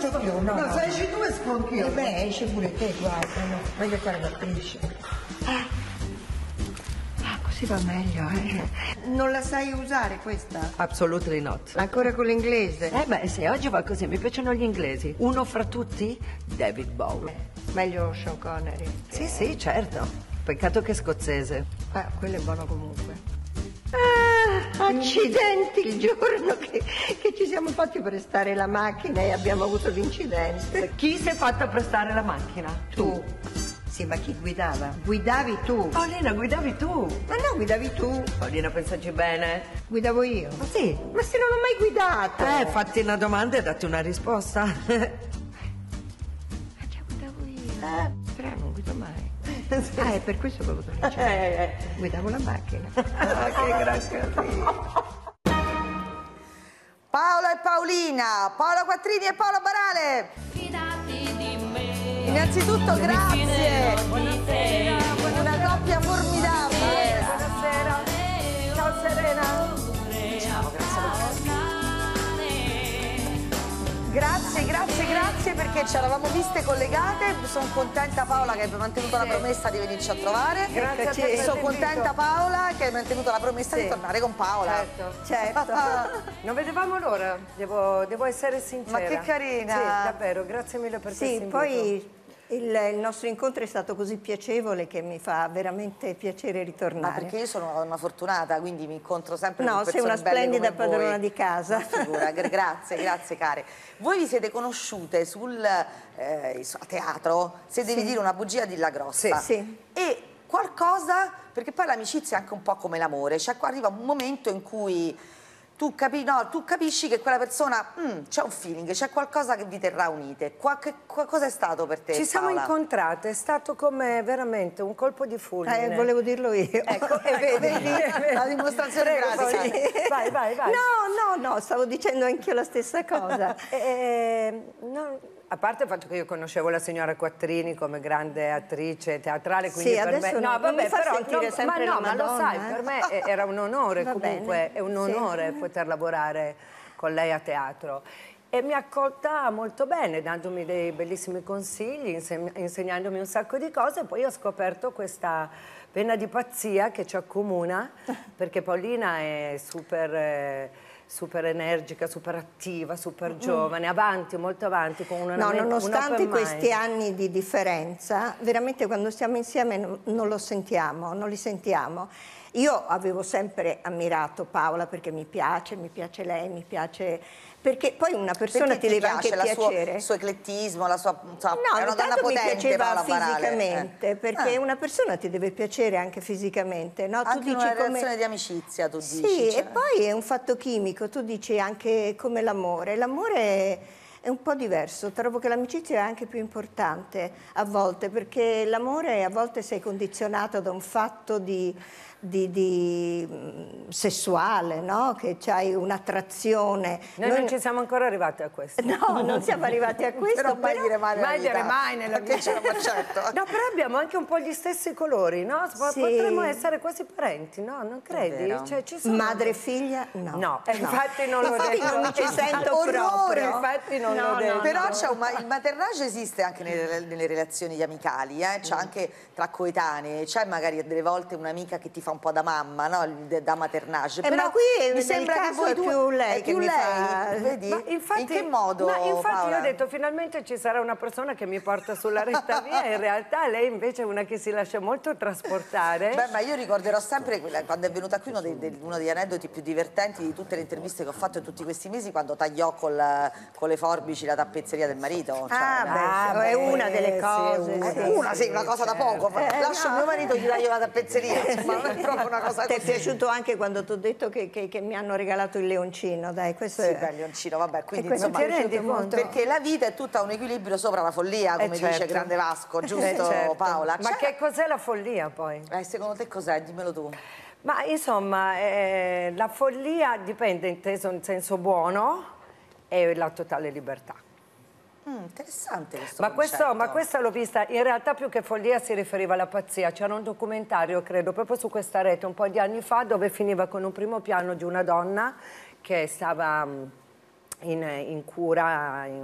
faccio più, no. No, se esci tu esco anch'io. Beh, esci pure te, guarda, no. Voglio fare l'attrice. Così va meglio, Non la sai usare questa? Absolutely not. Ancora con l'inglese? Beh, se oggi va così, mi piacciono gli inglesi. Uno fra tutti, David Bowie. Meglio Sean Connery. Sì, sì, certo. Peccato che è scozzese. Quello è buono comunque. Accidenti il giorno che ci siamo fatti prestare la macchina e abbiamo avuto l'incidente. Chi si è fatto prestare la macchina? Tu. Sì, ma chi guidava? Guidavi tu. Paolina, guidavi tu. Ma no, guidavi tu. Paolina, pensaci bene. Guidavo io. Ma sì. Ma se non ho mai guidato. Fatti una domanda e datti una risposta. Già guidavo io. Però non guido mai. È per questo che ho avuto l'incidente. Guidavo la macchina. Che gran casino. Paolo e Paolina, Paola Quattrini e Paolo Barale. Fidati di me. Innanzitutto grazie. Buonasera. Una coppia formidabile. Buonasera. Ciao Serena. Grazie perché ci eravamo viste collegate. Sono contenta Paola che hai mantenuto la promessa di venirci a trovare. Grazie a te. Sono contenta Paola che hai mantenuto la promessa di tornare con Paola. Certo. Non vedevamo l'ora, devo essere sincera. Ma che carina. Sì, davvero, grazie mille per questo invito. Poi il nostro incontro è stato così piacevole che mi fa veramente piacere ritornare. Ma perché io sono una fortunata, quindi mi incontro sempre con No, persone sei una belle splendida come voi. padrona di casa. Figura, grazie care. Voi vi siete conosciute a teatro, se devi dire una bugia dilla grossa. Sì. E qualcosa, perché poi l'amicizia è anche un po' come l'amore, cioè arriva un momento in cui tu capisci che quella persona, c'è un feeling, c'è qualcosa che vi terrà unite. Cosa è stato per te, Ci siamo Paola? incontrate, è stato come veramente un colpo di fulmine. Volevo dirlo io. Ecco, Vedi? La dimostrazione pratica. Vai. No, stavo dicendo anch'io la stessa cosa. A parte il fatto che io conoscevo la signora Quattrini come grande attrice teatrale, quindi Sì, per me... adesso No, non mi fa però, sentire sempre la ma lo Madonna, sai, per me era un onore Va comunque, bene. è un onore poter lavorare con lei a teatro. E mi ha accolta molto bene, dandomi dei bellissimi consigli, insegnandomi un sacco di cose. Poi ho scoperto questa vena di pazzia che ci accomuna, perché Paolina è super energica, super attiva, super giovane, avanti, molto avanti, con una nonostante un open questi mind. anni di differenza, veramente quando stiamo insieme non lo sentiamo, non li sentiamo. Io avevo sempre ammirato Paola perché mi piace lei, mi piace... Perché poi una persona ti deve anche piacere. Il suo eclettismo, la sua... No, è una donna intanto mi potente, piaceva Paola Barale. fisicamente, perché una persona ti deve piacere anche fisicamente, no? Anche tu dici una come... relazione di amicizia, tu dici. Sì, cioè. e poi è un fatto chimico, tu dici anche come l'amore. L'amore è un po' diverso, trovo che l'amicizia è anche più importante a volte, perché l'amore a volte sei condizionato da un fatto sessuale, no? Che c'hai un'attrazione. Noi non ci siamo ancora arrivati a questo. No, non siamo arrivati a questo. Però mai dire mai nella vita. mai nella Perché vita. certo. No, però abbiamo anche un po' gli stessi colori, no? Sì. Potremmo essere quasi parenti, no? Non credi? vero. Cioè, ci sono... Madre e figlia? No. No, infatti non l'ho Infatti detto. non mi ci sento Orrore. proprio. Infatti non l'ho detto. Però il maternage esiste anche nelle relazioni amicali, c'è anche tra coetanei, c'è magari delle volte un'amica che ti fa un po' da mamma, no? Da maternage. Però ma qui mi sembra che voi è più lei che mi fa... vedi? Ma infatti, in che modo, ma infatti Paola? io ho detto finalmente ci sarà una persona che mi porta sulla retta via, in realtà lei invece è una che si lascia molto trasportare. Beh, ma io ricorderò sempre quando è venuta qui uno degli aneddoti più divertenti di tutte le interviste che ho fatto in tutti questi mesi, quando tagliò con le forbici la tappezzeria del marito. Cioè, è una delle cose. Una cosa da poco. Lascio mio marito e gli taglio la tappezzeria, ma non è proprio una cosa Ti è così. piaciuto anche quando ti ho detto che mi hanno regalato il leoncino, dai, questo Sì, è... beh, leoncino, vabbè, quindi questo insomma, mi è piaciuto molto. perché la vita è tutta un equilibrio sopra la follia, come dice certo. Grande Vasco, giusto Certo. Paola? Ma che cos'è la follia poi? Secondo te cos'è? Dimmelo tu. Ma insomma, la follia dipende inteso in senso buono e la totale libertà. Interessante questo Ma concetto. questa l'ho vista, in realtà più che follia si riferiva alla pazzia. C'era un documentario, credo, proprio su questa rete un po' di anni fa, dove finiva con un primo piano di una donna che stava in cura in un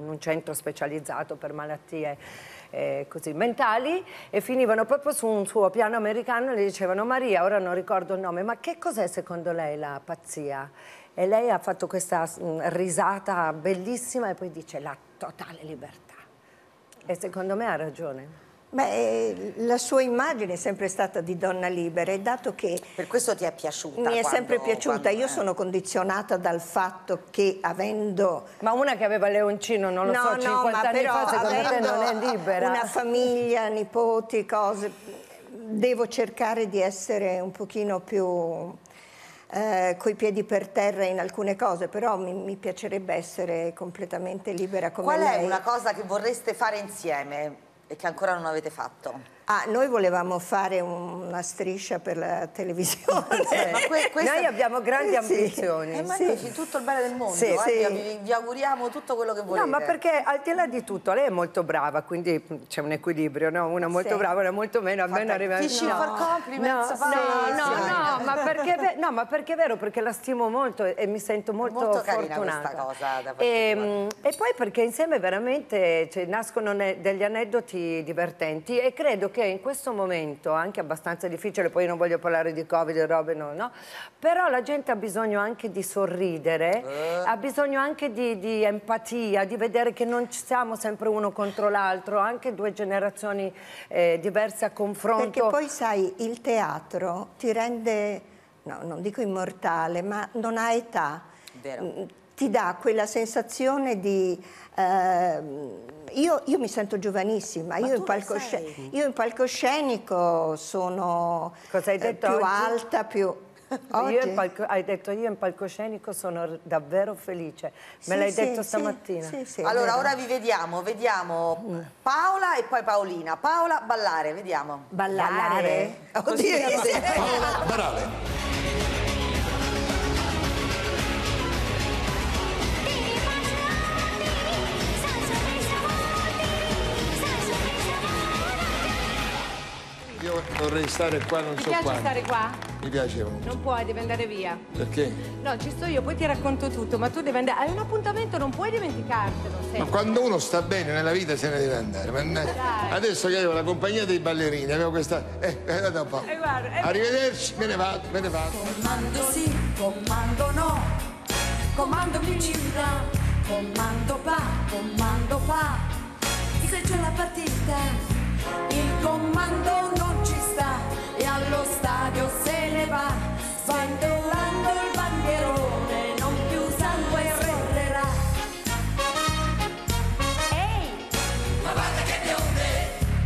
un centro specializzato per malattie così mentali, e finivano proprio su un suo piano americano e le dicevano: Maria, ora non ricordo il nome, ma che cos'è secondo lei la pazzia? E lei ha fatto questa risata bellissima e poi dice: la totale libertà. E secondo me ha ragione. Beh, la sua immagine è sempre stata di donna libera, e dato che Per questo ti è piaciuta? mi è sempre piaciuta, quando- io sono condizionata dal fatto che avendo... Ma una che aveva Leoncino, non lo so, 50 ma anni però fa, secondo te avendo non è libera? una famiglia, nipoti, cose, devo cercare di essere un pochino più coi piedi per terra in alcune cose, però mi piacerebbe essere completamente libera come Qual lei. è una cosa che vorreste fare insieme e che ancora non avete fatto? Noi volevamo fare una striscia per la televisione. Ma questa- Noi abbiamo grandi Sì. ambizioni. Magnifici, tutto il bene del mondo, Sì, sì. Vi auguriamo tutto quello che volete. No, ma perché al di là di tutto, lei è molto brava, quindi c'è un equilibrio, no? Una molto Sì. brava, una molto meno, a me non arriva... Fishing no. for compliments, No, vai. no, ma perché è vero, perché la stimo molto e mi sento molto carina fortunata. questa cosa da parte E poi perché insieme veramente nascono degli aneddoti divertenti, e credo che in questo momento, anche abbastanza difficile, poi non voglio parlare di Covid e robe, no, però la gente ha bisogno anche di sorridere, ha bisogno anche di empatia, di vedere che non ci siamo sempre uno contro l'altro, anche due generazioni diverse a confronto. Perché poi sai, il teatro ti rende, no, non dico immortale, ma non ha età. Vero. Ti dà quella sensazione di... io mi sento giovanissima, io in palcoscenico sono Cosa hai detto più oggi? alta, più... Oggi? Hai detto io in palcoscenico sono davvero felice, me l'hai Sì, detto sì, stamattina. sì, sì, è Allora, vero. ora vi vediamo Paola e poi Paolina. Paola, ballare, vediamo. Ballare? Così Paola Barale. Io vorrei stare qua, non Ti so piace quando. stare qua? Mi piace molto. Non puoi, devi andare via. Perché? No, ci sto io, poi ti racconto tutto, ma tu devi andare. Hai un appuntamento, non puoi dimenticartelo. Ma sempre. quando uno sta bene nella vita se ne deve andare. Adesso che avevo la compagnia dei ballerini, avevo questa. Guarda un po'. guarda, Arrivederci, me ne vado. Comando sì, comando no, comando mi gira, comando pa, se c'è la partita, il comando non ci sta e allo stadio se ne va, sventolando il bandierone, non più sangue correrà. Ehi! Ma guarda che bionde,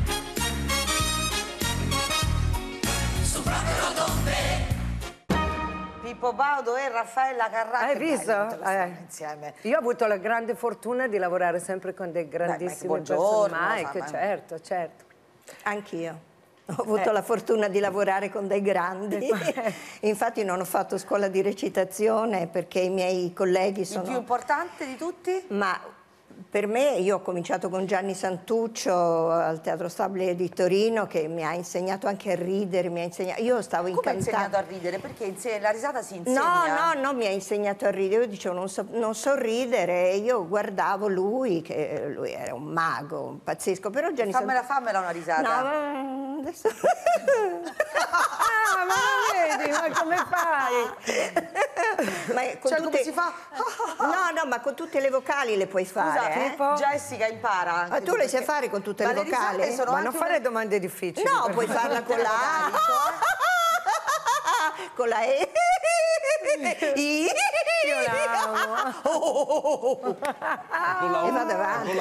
su proprio rotonde. Pippo Baudo e Raffaella Carrà. Hai Che bello, visto? tutte le storie insieme. Io ho avuto la grande fortuna di lavorare sempre con dei grandissimi buongiorno, personaggi, insomma. certo. Anch'io. Ho avuto la fortuna di lavorare con dei grandi. Infatti non ho fatto scuola di recitazione perché i miei colleghi Il sono... più importante di tutti? Ma per me, io ho cominciato con Gianni Santuccio al Teatro Stabile di Torino, che mi ha insegnato anche a ridere, io stavo Come ha incantata. insegnato a ridere? Perché la risata si insegna? No, mi ha insegnato a ridere. Io dicevo non so ridere, e io guardavo lui, che lui era un mago, pazzesco, però Gianni Fammela una risata. No, ma adesso... Ma lo vedi, ma come fai? Ma con Cioè, tutte... come si fa? No, ma con tutte le vocali le puoi Scusa, fare. Pippo? Jessica impara anche Ma tu tu, le sai perché- fare con tutte Ma le vocali? risate sono Ma anche non fare domande difficili. No, per puoi favore. farla con la A, con la E. I. Io la amo. E vado avanti.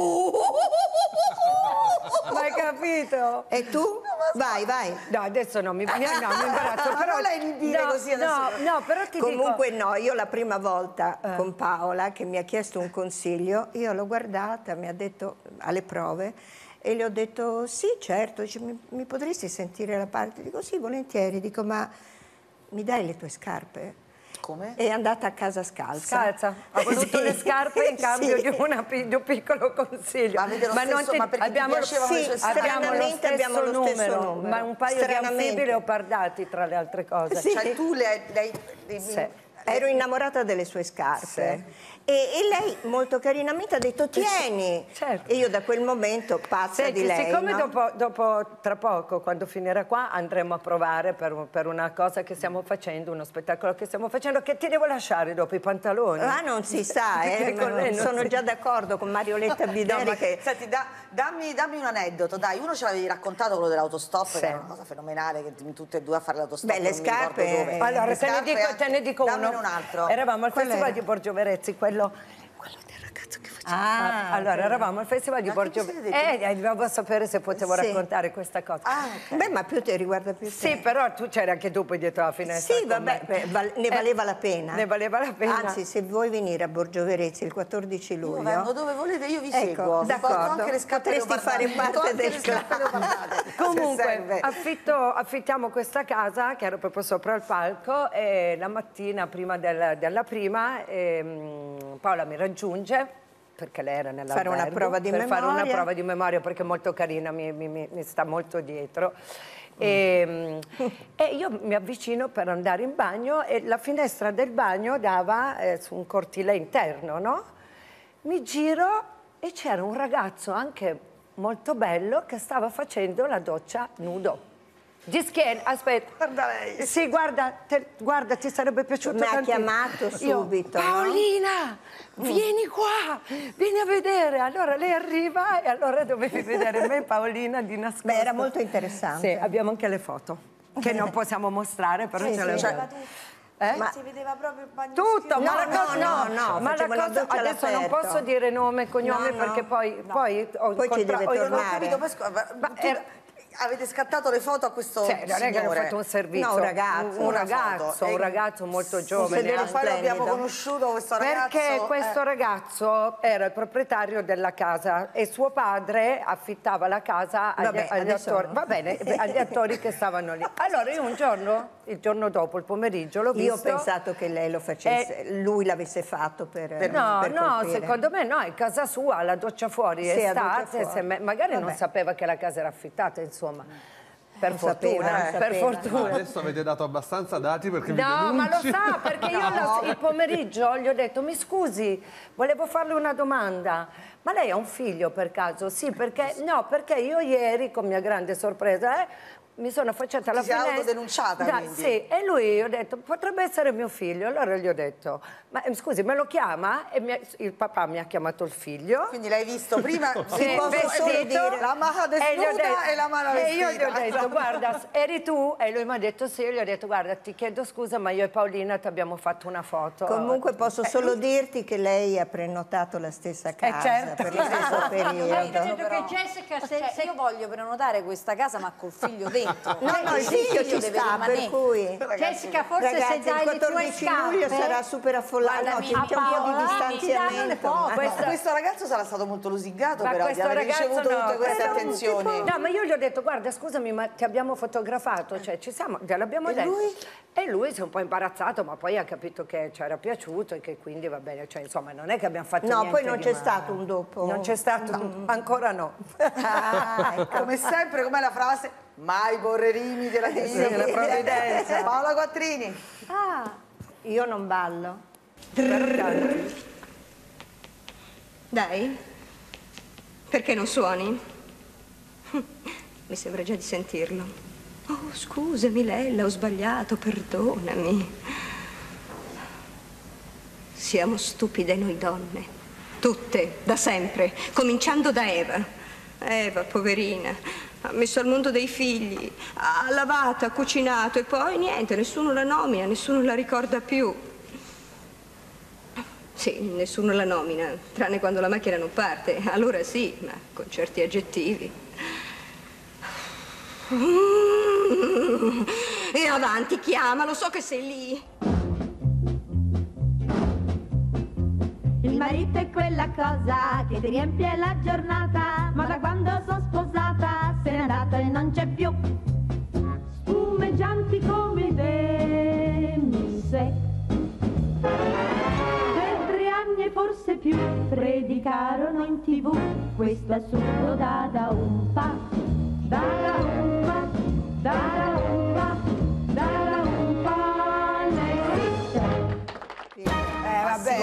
Ma hai capito? E tu? Vai. No, adesso no, mi imbarazzo. Però non la inibire così adesso. No, però ti Comunque dico... no, io la prima volta con Paola che mi ha chiesto un consiglio, io l'ho guardata, mi ha detto alle prove e le ho detto sì, certo, dice, mi potresti sentire la parte? Dico sì, volentieri, dico ma mi dai le tue scarpe? Come? È andata a casa scalza. Scalza, ha voluto Sì. le scarpe in cambio Sì. di un piccolo consiglio. Ma avete lo stesso- non ma perché ti piacevano le sue scarpe? Stranamente abbiamo lo stesso numero. Ma un paio di Stranamente. anfibi leopardati tra le altre cose. Sì. Cioè tu Sì. ero innamorata delle sue scarpe. E lei molto carinamente ha detto tieni, certo. E io da quel momento pazza Senti, di lei, siccome no? dopo, tra poco, quando finirà qua, andremo a provare per una cosa che stiamo facendo, uno spettacolo che stiamo facendo, che ti devo lasciare dopo i pantaloni. Ah, non si sa, Perché con lei non sono si- già d'accordo con Marioletta Bideri No, ma che... senti, dammi un aneddoto, dai, uno ce l'avevi raccontato, quello dell'autostop, Sì. che era una cosa fenomenale, che tutte e due a fare l'autostop. Beh, le non mi ricordo scarpe- dove. Allora, Le te scarpe ne dico dammene uno. un altro. Eravamo al Qual Festival era? di Borgio Verezzi, quello del ragazzo che faceva. Ah, allora, eravamo al Festival di Ma Borgio che ti siete Verezzi. Dovevo sapere se potevo Sì. raccontare questa cosa. Ah, ok. Beh, ma più ti riguarda più te. Sì, però tu c'eri anche tu poi dietro la finestra. Sì, con vabbè, me. ne valeva la pena. Ne valeva la pena. Anzi, se vuoi venire a Borgio Verezzi il 14 luglio... Io vengo dove volete, io vi Ecco, seguo. Vi d'accordo. porto anche le scarpe Potresti fare leopardate. parte Anche del le scarpe club. leopardate, se Comunque, serve. affittiamo questa casa che era proprio sopra il palco e la mattina prima della prima Paola mi raggiunge perché lei era nell'albergo. Fare una prova di per fare una memoria. prova di memoria perché è molto carina, mi sta molto dietro. E io mi avvicino per andare in bagno e la finestra del bagno dava su un cortile interno, no? Mi giro e c'era un ragazzo anche molto bello che stava facendo la doccia nudo. Di schiena, aspetta. Guarda lei. Sì, guarda, ti sarebbe piaciuto Mi ha tantissimo. chiamato Io, subito, no? Paolina, vieni qua, vieni a vedere. Allora lei arriva e allora dovevi vedere me e Paolina di nascosto. Beh, era molto interessante. Sì, abbiamo anche le foto, che non possiamo mostrare, però Sì, ce le sì. abbiamo. Ma Si vedeva proprio il bagno. tutto, No, ma la cosa, no, ma la facevo la cosa, doccia adesso non all'aperto. posso dire nome e cognome No, no. perché poi Poi ci deve ho Io non ho tornare. capito, poi avete scattato le foto a questo Cioè, non è che hanno signore. fatto un servizio. No, un ragazzo. Un ragazzo molto giovane. sedeva Poi lo abbiamo splendido. conosciuto questo ragazzo. Perché questo ragazzo era il proprietario della casa e suo padre affittava la casa agli Vabbè, adesso attori. no. Va bene, agli attori che stavano lì. Allora io un giorno, il giorno dopo, il pomeriggio, l'ho visto. Io ho pensato che lei lo facesse, lui l'avesse fatto per No, per no, colpire. secondo me no, in casa sua, la doccia fuori, Sì, la doccia estate, fuori. magari non Vabbè. sapeva che la casa era affittata, insomma. Per Non fortuna, sapeva, non per sapeva. fortuna. Adesso avete dato abbastanza dati perché vi No, ma lo denunci. sa, perché io il pomeriggio gli ho detto, mi scusi, volevo farle una domanda, ma lei ha un figlio per caso? Sì, perché, no, perché io ieri, con mia grande sorpresa, mi sono affacciata alla Ti sei finestra. autodenunciata, quindi? Sì, e lui, ho detto, potrebbe essere mio figlio. Allora gli ho detto, ma scusi, me lo chiama? E il papà mi ha chiamato il figlio. Quindi l'hai visto prima, Sì, ti posso solo vestito, dire la mano e gli ho desnuda e la mano e vestita. io gli ho detto, guarda, eri tu? E lui mi ha detto sì, io gli ho detto, guarda, ti chiedo scusa, ma io e Paolina ti abbiamo fatto una foto. Comunque posso solo dirti che lei ha prenotato la stessa casa certo. per lo stesso periodo. Però, cioè, io voglio prenotare questa casa ma col figlio dentro. No, il figlio ci deve sta, rimanere. per cui... Jessica, forse Ragazzi, se dai il le tue 14 luglio scarpe... sarà super affollato, no, c'è un po' di Paola, distanziamento. ma- Questo ragazzo sarà stato molto lusingato Ma però di questo aver ragazzo ricevuto no, tutte queste questo- attenzioni. No, ma io gli ho detto, guarda, scusami, ma ti abbiamo fotografato, cioè ci siamo, gliel'abbiamo E detto. lui? E lui si è un po' imbarazzato, ma poi ha capito che ci era piaciuto e che quindi va bene, cioè insomma non è che abbiamo fatto No, niente poi non di c'è male. stato un dopo. Non c'è stato, ancora no. Ah, ecco. Come sempre, com'è la frase? Mai porre limiti alla divina Sì, la provvidenza. Paola Quattrini. Io non ballo. Dai, perché non suoni? Mi sembra già di sentirlo. Oh, scusami, Lella, ho sbagliato, perdonami. Siamo stupide noi donne, tutte, da sempre, cominciando da Eva. Eva, poverina, ha messo al mondo dei figli, ha lavato, ha cucinato e poi niente, nessuno la nomina, nessuno la ricorda più. Sì, nessuno la nomina, tranne quando la macchina non parte. Allora sì, ma con certi aggettivi. E avanti, chiamalo, so che sei lì. Il marito è quella cosa che ti riempie la giornata, ma da quando sono sposata se n'è andato e non c'è più. Spumeggianti come i Vemise, per 3 anni e forse più predicarono in TV questo assurdo da umpa, da umpa, da umpa, da umpa, lei esiste.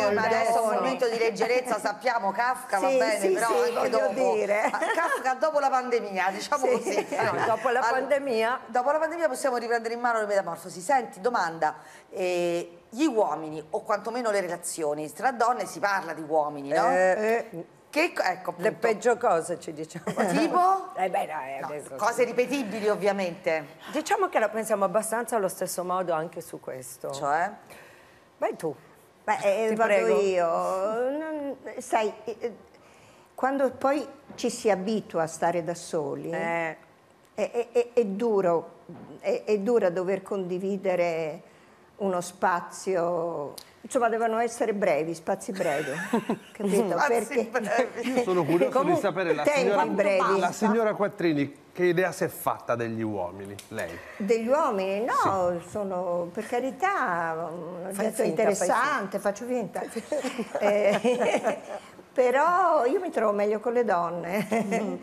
ma adesso è un momento di leggerezza, sappiamo Kafka va bene, però anche dopo. Kafka dopo la pandemia, diciamo così. Dopo la pandemia. Dopo la pandemia possiamo riprendere in mano le metamorfosi. Senti, domanda, gli uomini, o quantomeno le relazioni tra donne, si parla di uomini, no? Ecco, le peggio cose ci diciamo. Tipo? Adesso cose ripetibili ovviamente. Diciamo che la pensiamo abbastanza allo stesso modo anche su questo. Cioè? Vai tu. Vado prego. io. Sai, quando poi ci si abitua a stare da soli, è duro, è dura dover condividere uno spazio. Insomma, devono essere brevi, spazi brevi, capito? Spazi brevi. Io sono curioso di sapere la signora Quattrini che idea si è fatta degli uomini, lei? Degli uomini? No, sono per carità un oggetto interessante, faccio finta. Però io mi trovo meglio con le donne.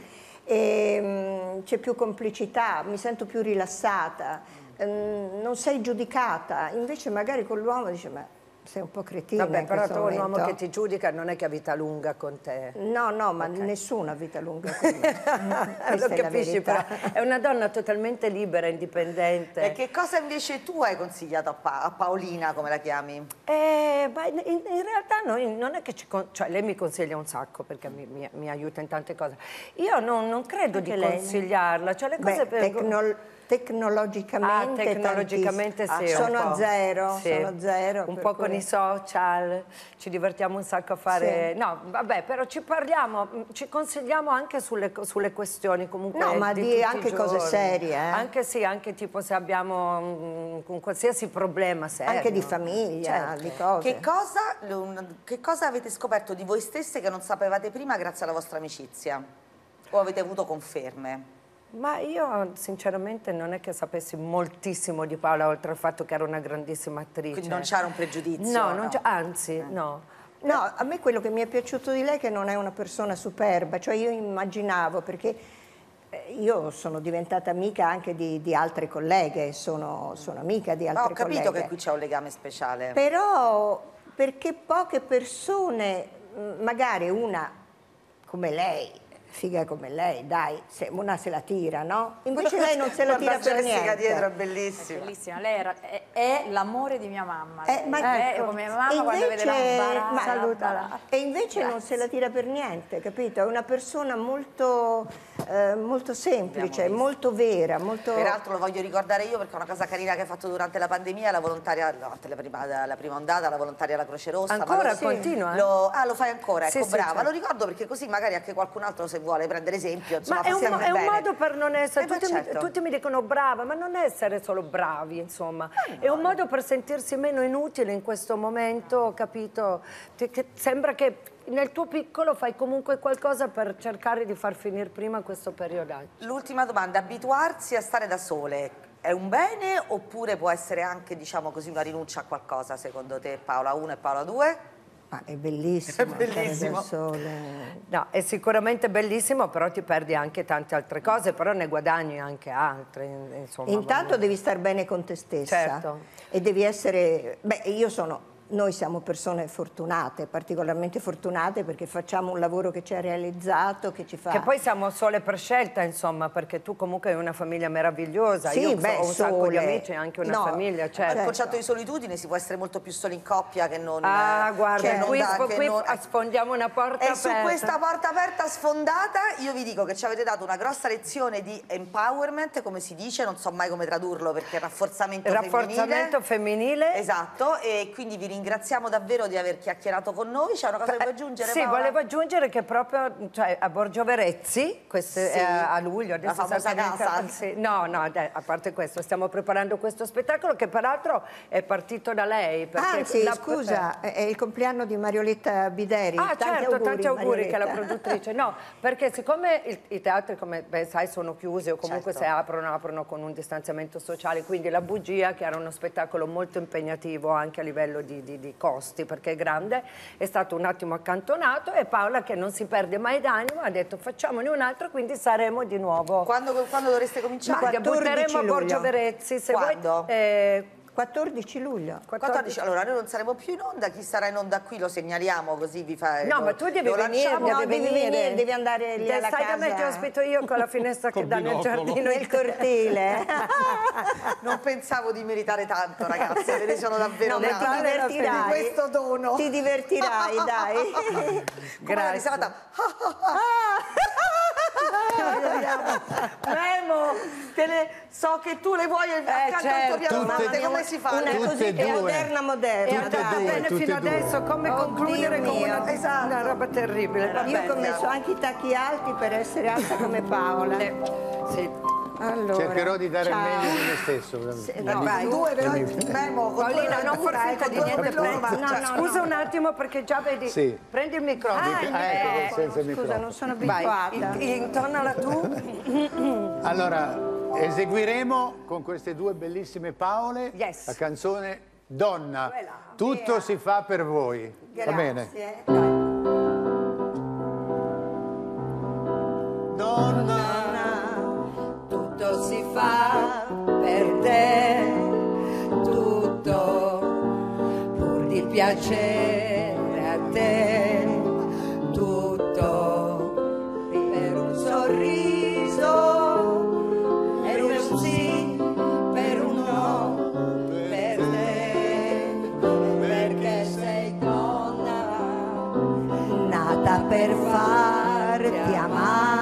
C'è più complicità, mi sento più rilassata, non sei giudicata, invece magari con l'uomo dice ma sei un po' cretina. Vabbè, però tu un uomo momento. che ti giudica non è che ha vita lunga con te. No, ma nessuno ha vita lunga con me. Lo capisci, però è una donna totalmente libera, indipendente. E che cosa invece tu hai consigliato a Paolina, come la chiami? Ma in realtà noi non è che cioè lei mi consiglia un sacco perché mi aiuta in tante cose. Io non credo di consigliarla, cioè le cose tecnologicamente sì, sono a zero, sì. sono a zero. Un po' con i social, ci divertiamo un sacco a fare. Sì. No, vabbè, però ci parliamo, ci consigliamo anche sulle questioni comunque. No, ma di anche giorni. Cose serie. Anche sì, anche tipo se abbiamo un qualsiasi problema serio. Anche di famiglia, certo. di cose. Che cosa avete scoperto di voi stesse che non sapevate prima grazie alla vostra amicizia? O avete avuto conferme? Ma io sinceramente non è che sapessi moltissimo di Paola, oltre al fatto che era una grandissima attrice. Quindi non c'era un pregiudizio? No, anzi, no. No, a me quello che mi è piaciuto di lei è che non è una persona superba, cioè io immaginavo, perché io sono diventata amica anche di altre colleghe, sono amica di altre colleghe. Ho capito che qui c'è un legame speciale. Però perché poche persone, magari una come lei, figa come lei, dai, una se la tira, no? Invece lei non se la tira per niente. Dietro è bellissima. Bellissima, lei è l'amore di mia mamma. Ecco. Come mia mamma quando vede la salutala. E invece non se la tira per niente, capito? È una persona molto semplice, molto vera. Peraltro lo voglio ricordare io perché è una cosa carina che hai fatto durante la pandemia, la volontaria, la prima ondata, la volontaria alla Croce Rossa. Ancora continua? Lo fai ancora, ecco, sì, brava. certo. Lo ricordo perché così magari anche qualcun altro se vuole prendere esempio, insomma, ma è un modo per non essere, certo. tutti mi dicono brava, ma non è essere solo bravi, insomma, è un modo per sentirsi meno inutile in questo momento, capito? Che sembra che nel tuo piccolo fai comunque qualcosa per cercare di far finire prima questo periodo. L'ultima domanda, abituarsi a stare da sole è un bene oppure può essere anche, diciamo così, una rinuncia a qualcosa secondo te, Paola 1 e Paola 2? Ma è bellissimo, bellissimo. No, è sicuramente bellissimo, però ti perdi anche tante altre cose, però ne guadagni anche altre. Insomma, intanto devi star bene con te stessa. Certo. E devi essere... Noi siamo persone fortunate, particolarmente fortunate perché facciamo un lavoro che ci ha realizzato, che ci fa... Che poi siamo sole per scelta, insomma, perché tu comunque hai una famiglia meravigliosa. Sì, io ho un sacco di amici e anche una famiglia, certo. Il concetto di solitudine si può essere molto più soli in coppia che non... guarda, qui sfondiamo una porta aperta. E su questa porta aperta sfondata io vi dico che ci avete dato una grossa lezione di empowerment, come si dice, non so mai come tradurlo perché è rafforzamento femminile. Esatto, e quindi vi ringraziamo davvero di aver chiacchierato con noi. C'è una cosa che vuoi aggiungere, Sì, Paola? volevo aggiungere che proprio a Borgio Verezzi, a luglio, adesso la famosa casa. A parte questo, stiamo preparando questo spettacolo che peraltro è partito da lei. Scusa, è il compleanno di Marioletta Bideri. Tanti auguri che è la produttrice. No, perché siccome i teatri, come sai, sono chiusi o comunque se aprono con un distanziamento sociale, quindi la bugia, che era uno spettacolo molto impegnativo anche a livello di costi perché è grande, è stato un attimo accantonato e Paola, che non si perde mai d'animo, ha detto facciamone un altro, quindi saremo di nuovo. Quando dovreste cominciare? Butteremo a Borgio Verezzi. Quando? 14 luglio. 14. Allora noi non saremo più in onda, chi sarà in onda qui lo segnaliamo così vi fa. No, ma tu devi venire, devi andare lì alla casa. Stai da me, ti ospito io con la finestra che dà nel giardino, nel cortile. Non pensavo di meritare tanto, ragazze, ve ne sono davvero grata. Ti divertirai. Di questo dono. Ti divertirai, dai. Grazie. Memo, so che tu le vuoi accanto al tuo pianoforte, come si fa? Una così moderna. E andata bene fino adesso, come concludere con una roba terribile. Io ho messo anche i tacchi alti per essere alta come Paola. Sì. Allora, cercherò di dare il meglio di me stesso. Vai, due però Memo, Paolina, non far finta di niente. Scusa un attimo perché già vedi. Sì. Prendi il microfono. Senza il microfono. Scusa, non sono abituata. Intornala tu. Allora, eseguiremo con queste due bellissime Paole la canzone Donna. Tutto si fa per voi. Grazie. Va bene? Donna, tutto si fa per te, tutto pur di piacere a te, tutto per un sorriso, per un sì, per un no, per te, perché sei donna, nata per farti amare.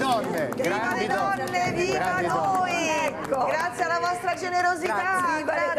Grazie alla vostra generosità.